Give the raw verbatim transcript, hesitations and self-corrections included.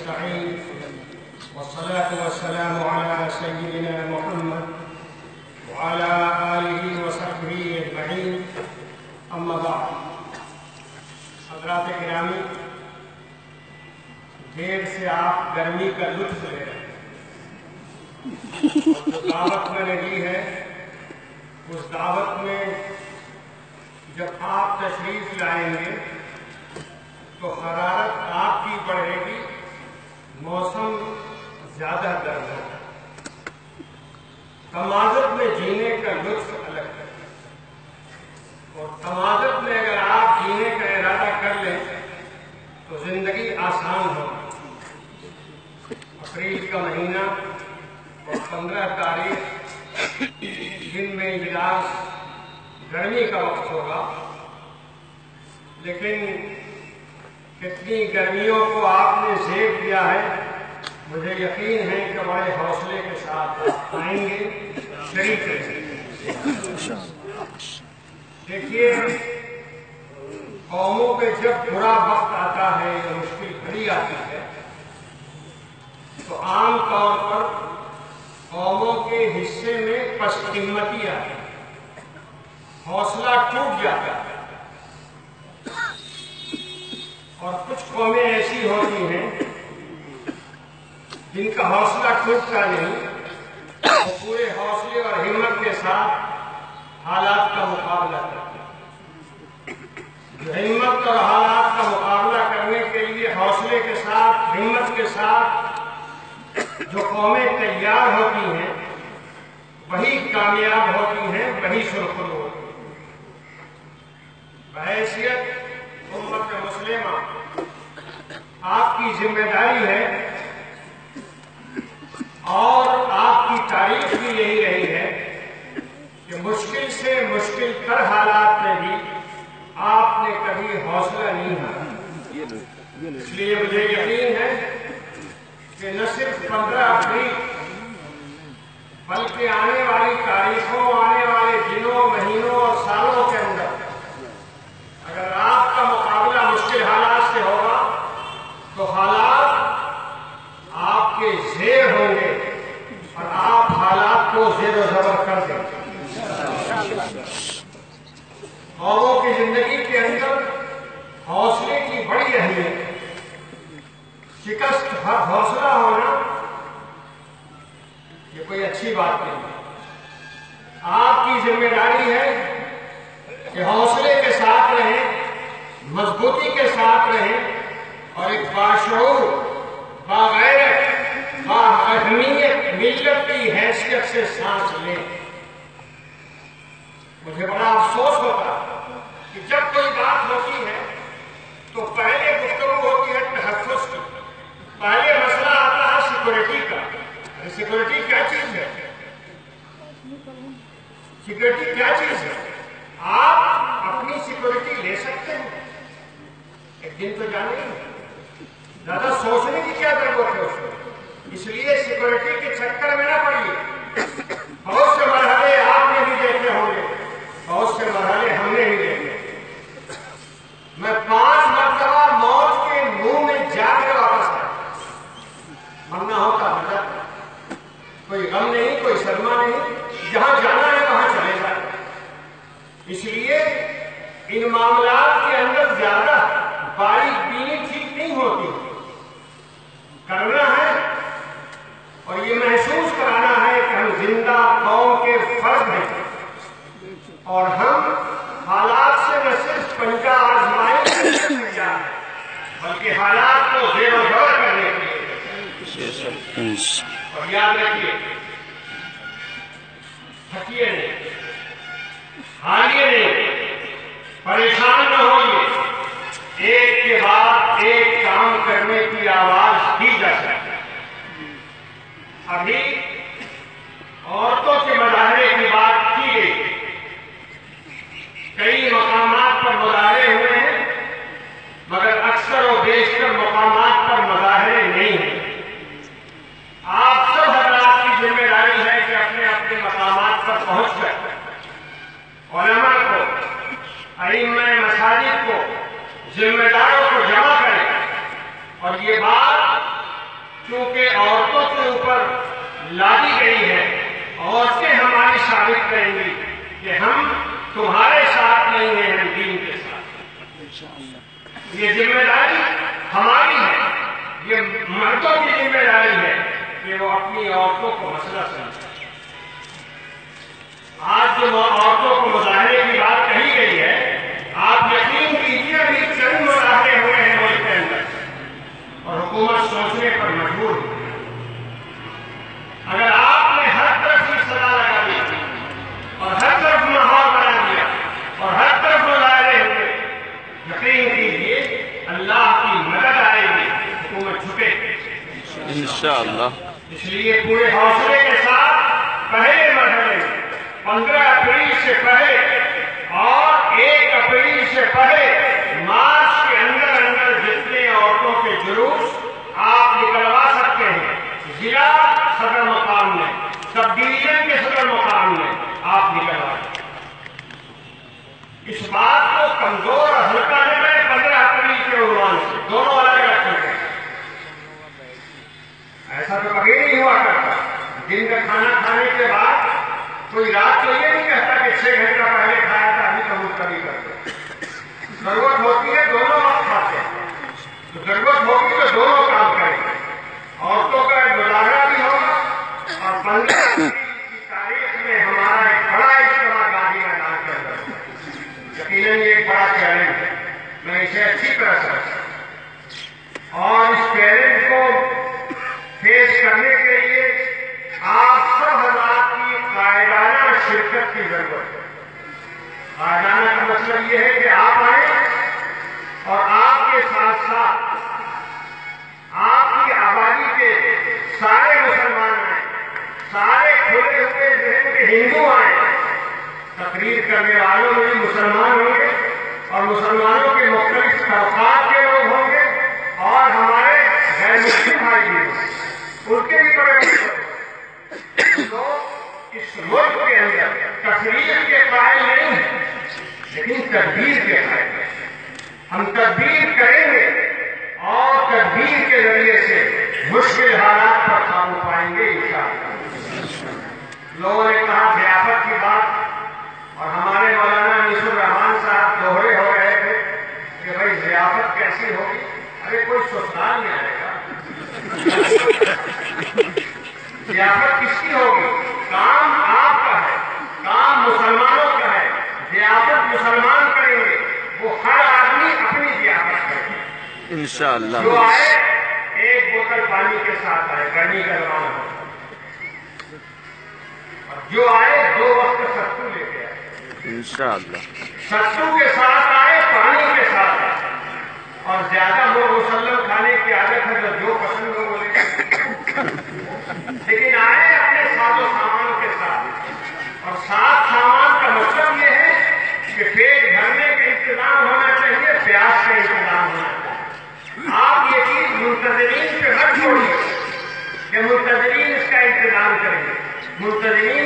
نستعين والصلاة والسلام على سيدنا محمد وعلى آله وصحبه أجمعين أما بعد. حضرات گرامی، دیر سے آپ گرمی کا لطف لے رہے ہیں اور جو دعوت میں نے دی ہے اس دعوت میں جب آپ تشریف لائیں گے تو حرارت آپ کی بڑھے گی، موسم زیادہ گرم ہوگا. تمازت میں جینے کا لطف الگ ہے اور تمازت میں اگر آپ جینے کا ارادہ کر لیں تو زندگی آسان ہوگی. اپریل کا مہینہ اور پندرہ تاریخ دن میں اجلاس گرمی کا وقت ہوگا، لیکن کتنی گرمیوں کو آپ نے زیب دیا ہے. مجھے یقین ہے کہ بڑے حوصلے کے ساتھ آئیں گے، شریک رہیں. دیکھیے، قوموں پہ جب برا وقت آتا ہے یا مشکل گھڑی آتی ہے تو عام طور پر قوموں کے حصے میں پس ہمتی آتی ہے، حوصلہ ٹوٹ جاتا ہے. اور کچھ قومیں ایسی ہوتی ہیں جن کا حوصلہ ٹوٹتا نہیں، وہ پورے حوصلے اور ہمت کے ساتھ حالات کا مقابلہ کرتے ہیں. جو ہمت اور حالات کا مقابلہ کرنے کے لیے حوصلے کے ساتھ، ہمت کے ساتھ جو قومیں تیار ہوتی ہیں وہی کامیاب ہوتی ہیں، وہی سرخرو ہوتی ہیں. بحیثیت امت مسلمہ آپ کی ذمہ داری ہے اور آپ کی تاریخ بھی یہی رہی ہے کہ مشکل سے مشکل تر حالات میں بھی آپ نے کبھی حوصلہ نہیں ہارا. اس لیے مجھے یقین ہے کہ نہ صرف پندرہ اپریل بلکہ آنے والی تاریخوں، آنے والے دنوں، مہینوں اور سالوں کے اندر اگر آپ کا مقابلہ مشکل حالات سے ہوگا تو حالات آپ کے زیر ہوں گے اور آپ حالات کو زیر و زبر کر دیں گے. قوموں کی زندگی کے اندر حوصلے کی بڑی اہمیت ہے. شکست ہر حوصلہ ہونا یہ کوئی اچھی بات نہیں ہے. آپ کی ذمہ داری ہے کہ حوصلے کے ساتھ رہیں، مضبوطی کے ساتھ رہیں اور ایک باشعور، باغیرت، بااہمیت ملت کی حیثیت سے سانس لیں. مجھے بڑا افسوس ہوتا کہ جب کوئی بات ہوتی ہے تو پہلے گفتگو ہوتی ہے تحفظ کی، پہلے مسئلہ آتا ہے سیکورٹی کا. سیکورٹی کیا چیز ہے؟ سیکورٹی کیا چیز ہے؟ آپ اپنی سیکورٹی لے سکتے ہیں، ایک دن تو جانے ہی، زیادہ سوچنے کی کیا ضرورت ہے اس میں. اس لیے سیکورٹی کے چکر میں نہ پڑیے. بہت سے مرحلے آپ نے بھی دیکھے ہوں گے، بہت سے مرحلے ہم نے بھی دیکھے. میں پانچ مرتبہ موت کے منہ میں جا کے واپس آیا. مرنا ہوتا مر جاتا، کوئی غم نہیں، کوئی صدمہ نہیں. جہاں جانا ہے وہاں چلے جائیں. اس لیے ان معاملات کے اندر زیادہ باریک بینی ٹھیک نہیں ہوتی. کرنا ہے اور یہ محسوس کرانا ہے کہ ہم زندہ قوم کے فرد ہیں اور ہم حالات سے نہ صرف پنجہ آزمائش ہے بلکہ حالات کو زیر و زبر کرنے کے لیے. اور یاد رکھیے، تھکیے نہیں، ہاریے نہیں، پریشان نہ ہوئیے. ایک کے بعد ایک کام کرنے کی آواز دی جا سکتی ہے. ابھی عورتوں کے مظاہرے کی بات کی گئی، کئی مقامات پر مظاہرے ہوئے ہیں مگر اکثر و بیشتر مقامات پر مظاہرے نہیں ہیں. آپ سب حضرات کی ذمہ داری ہے کہ اپنے اپنے مقامات پر پہنچ کر علماء کو، ائمہ مساجد کو، ذمہ داروں کو جمع کریں اور یہ بات ثابت کریں گی کہ ہم تمہارے ساتھ نہیں ہیں، ہم دین کے ساتھ۔ یہ ذمہ داری ہماری ہے، یہ مردوں کی ذمہ داری ہے کہ وہ اپنی عورتوں کو مسئلہ سمجھیں۔ آج جو عورتوں کو مظاہرے کی بات کہی گئی ہے، آپ یقین کیجیے ابھی چند مظاہرے ہوئے ہیں ملک کے اندر اور حکومت سوچنے پر مجبور ہوئی۔ اگر آپ نے ہر طرف کی سزا لگا دی اور ہر طرف ماحول بنا دیا اور ہر طرف مظاہرے ہوئے، یقین کیجیے اللہ کی مدد آئے گی، حکومت جھکے گی انشاءاللہ۔ اس لیے پورے حوصلے کے ساتھ پہلے مرحلے میں پندرہ اپریل سے پہلے اور ایک اپریل سے پہلے مارچ کے اندر اندر جتنے عورتوں کے جلوس آپ نکلوا سکتے ہیں، ضلع صدر مقام میں، سب ڈویژن کے صدر مقام میں آپ نکلوا سکتے ہیں۔ اس بات کو کمزور اور ہلکا نہ کریں پندرہ اپریل کے عنوان سے، دونوں الگ الگ چیزیں ہیں۔ ایسا تو کبھی نہیں ہوا کرتا، دن کا کھانا کھانے کے بعد کوئی رات کو یہ نہیں کہتا کہ چھ گھنٹہ پہلے کھایا تھا ابھی تو ملتوی کرتے۔ ضرورت ہوتی ہے دونوں وقت کھاتے ہیں، تو ضرورت ہوگی تو دونوں کام کریں گے۔ عورتوں کا ایک مظاہرہ بھی ہوگا اور پندرہ اپریل کی تاریخ میں ہمارا ایک بڑا اجتماع گاندھی میدان کے اندر ہوگا۔ یقیناً یہ ایک بڑا چیلنج ہے، میں اسے اچھی طرح سمجھتا ہوں اور اس چیلنج کو فیس کرنے کے لیے آپ سب حضرات کی قائدانہ شرکت کی ضرورت ہے۔ قائدانہ کا مطلب یہ ہے کہ آپ آئیں اور آپ کے ساتھ ساتھ آپ کی آبادی کے سارے مسلمان آئیں، سارے کھلے ہوئے ذہن کے ہندو آئیں۔ تقریر کرنے والوں میں بھی مسلمان ہوں گے اور مسلمانوں کے مختلف طبقات کے لوگ ہوں گے اور ہمارے غیر مسلم بھائی بھی ہوں گے، ان کے بھی بڑے لوگ اس ملک کے اندر تقریر کے قائل نہیں ہیں لیکن تدبیر کے قائل ہیں۔ ہم تدبیر کریں گے اور تدبیر کے ذریعے سے مشکل حالات پر قابو پائیں گے انشاءاللہ۔ لوگوں نے کہا ضیافت کی بات اور ہمارے مولانا انیس الرحمان صاحب دوہرے ہو رہے تھے کہ بھائی ضیافت کیسی ہوگی؟ ارے کوئی سسرال نہیں آئے گا، ضیافت کس کی ہوگی؟ کام آپ کا ہے، کام مسلمانوں کا ہے، ضیافت مسلمان کریں گے، وہ ہر آدمی اپنی ضیافت کرے گا انشاءاللہ۔ جو آئے ایک بوتل پانی کے ساتھ آئے، گرمی کا زمانہ ہوتا ہے، اور جو آئے دو وقت ستو لے کے آئے انشاءاللہ۔ ستو کے ساتھ آئے، پانی کے ساتھ آئے، اور زیادہ لوگ مسلم کھانے کی عادت ہے تو جو پسند ہو وہ لے لیکن آئے اپنے ساز و سامان کے ساتھ، اور ساتھ سامان کا مطلب یہ ہے کہ پیٹ بھرنے کا انتظام ہونا چاہیے، پیاس کا انتظام ہونا چاہیے۔ آپ یہ چیز منتظرین پہ مت چھوڑیے کہ منتظرین اس کا انتظام کریں گے، منتظرین